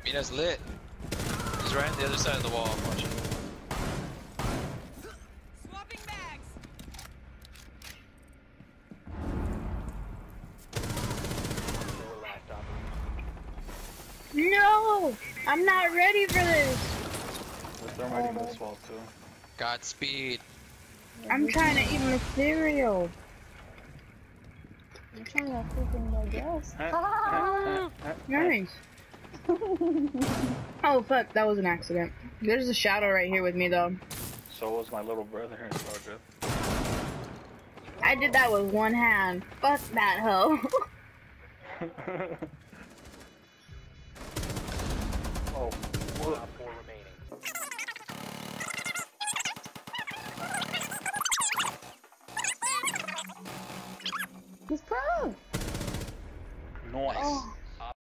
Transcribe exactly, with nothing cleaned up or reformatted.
Mina's lit. He's right on the other side of the wall. I'm watching. Swapping bags. No! I'm not ready for this! I'm ready for this wall too. Godspeed. I'm trying to eat my cereal. I'm trying to freaking digest. Nice. Oh fuck, that was an accident. There's a shadow right here with me though. So was my little brother. It's all good. I did that with one hand. Fuck that hoe.